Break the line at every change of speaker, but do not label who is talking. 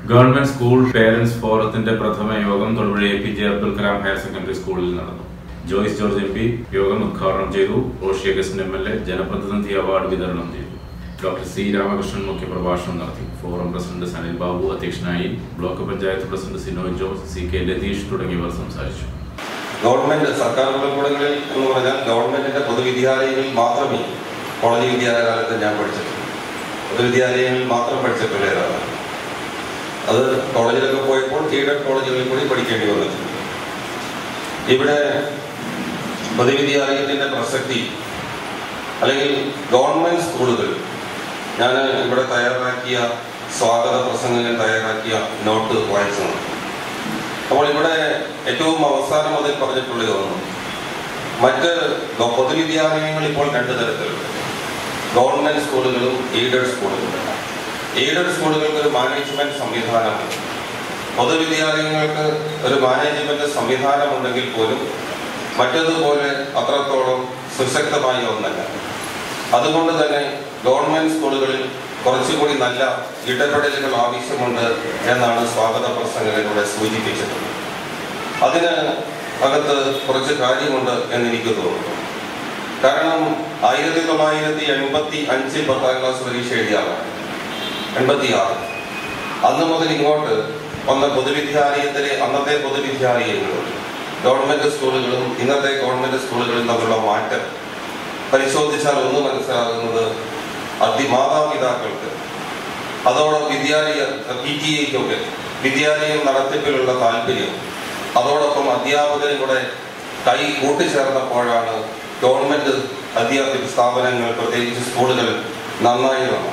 Government school parents ഫോറത്തിന്റെ പ്രഥമ യോഗം Thodupuzha APJ Abdul Kalam higher secondary സ്കൂളിൽ നടന്നു. ജോയ്സ് ജോർജ് MP യോഗം ഉദ്ഘാടനം ചെയ്തു. റോഷി അഗസ്റ്റിൻ MLA ജനപ്രതിനിധി അവാർഡ് വിതരണം ചെയ്തു. ഡോക്ടർ C രാമകൃഷ്ണൻ മുഖ്യപ്രഭാഷണം നടത്തി. ഫോറം പ്രസിഡന്റ് സനിൽ ബാബു അധ്യക്ഷനായി. Block panchayat president Sinoy Jose, CK Latheesh തുടങ്ങിയവർ സംസാരിച്ചു.
ഗവൺമെന്റ് സർക്കാർ പള്ളിക്കൂടങ്ങളിൽ എന്ന് പറഞ്ഞാൽ ഗവൺമെന്റിന്റെ പൊതുവിദ്യാലയങ്ങളിൽ മാത്രമേ കോളേജ് വിദ്യാലയകാലത്ത് ഞാൻ പഠിച്ചിട്ടുള്ളൂ. പൊതുവിദ്യാലയങ്ങളിൽ മാത്രം പഠിച്ചിട്ടുള്ളതാണ്. അത് കോളേജിലൊക്കെ പോയപ്പോൾ എയ്ഡഡ് കോളേജുകളിൽ കൂടി പഠിക്കേണ്ടി വന്നിട്ടുണ്ട്. ഇവിടെ പൊതുവിദ്യാലയത്തിന്റെ പ്രസക്തി അല്ലെങ്കിൽ ഗവൺമെന്റ് സ്കൂളുകൾ, ഞാൻ ഇവിടെ തയ്യാറാക്കിയ സ്വാഗത പ്രസംഗങ്ങൾ തയ്യാറാക്കിയ നോട്ട് വായിച്ചത്. അപ്പോൾ ഇവിടെ ഏറ്റവും അവസാനം അതിൽ പറഞ്ഞിട്ടുള്ളത് ഒന്ന്, മറ്റ് പൊതുവിദ്യാലയങ്ങൾ ഇപ്പോൾ രണ്ടു തരത്തിലുണ്ട്. ഗവൺമെന്റ് സ്കൂളുകളും എയ്ഡഡ് സ്കൂളുകളും. എയ്ഡഡ് സ്കൂളുകൾക്ക് ഒരു മാനേജ്മെന്റ് സംവിധാനമുണ്ട്. പൊതുവിദ്യാലയങ്ങൾക്ക് ഒരു മാനേജ്മെന്റ് സംവിധാനമുണ്ടെങ്കിൽ പോലും മറ്റതുപോലെ അത്രത്തോളം സുശക്തമായ ഒന്നല്ല. അതുകൊണ്ട് തന്നെ ഗവൺമെന്റ് സ്കൂളുകളിൽ കുറച്ചുകൂടി നല്ല ഇടപെടലുകൾ ആവശ്യമുണ്ട് എന്നാണ് സ്വാഗത പ്രസംഗത്തിലൂടെ സൂചിപ്പിച്ചിട്ടുള്ളത്. അതിന് അകത്ത് കുറച്ച് കാര്യമുണ്ട് എന്നെനിക്ക് തോന്നുന്നു. കാരണം 1985 10ാം ക്ലാസ് പരീക്ഷ എഴുതിയാലാണ് 86. അന്ന് മുതൽ ഇങ്ങോട്ട് വന്ന പൊതുവിദ്യാലയത്തിലെ അന്നത്തെ പൊതുവിദ്യാലയങ്ങളും ഗവൺമെന്റ് സ്കൂളുകളും ഇന്നത്തെ ഗവൺമെന്റ് സ്കൂളുകളും തമ്മിലുള്ള മാറ്റം പരിശോധിച്ചാൽ ഒന്ന് മനസ്സിലാകുന്നത്, മാതാപിതാക്കൾക്ക് അതോടൊപ്പം PTA-ക്കൊക്കെ വിദ്യാലയം നടത്തിപ്പിലുള്ള താല്പര്യം, അതോടൊപ്പം അധ്യാപകരും കൂടെ കൈ കൂട്ടിച്ചേർന്നപ്പോഴാണ് ഗവൺമെന്റ് അധ്യാപക സ്ഥാപനങ്ങൾ, പ്രത്യേകിച്ച് സ്കൂളുകൾ നന്നായി വന്നത്.